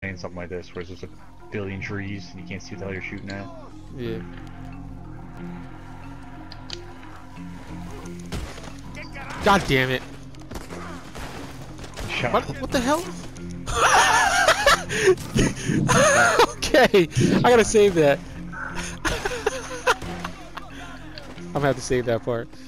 playing something like this, where there's just a billion trees and you can't see what the hell you're shooting at. Yeah. God damn it! Shot. What the hell? Okay, I gotta save that. I'm gonna have to save that part.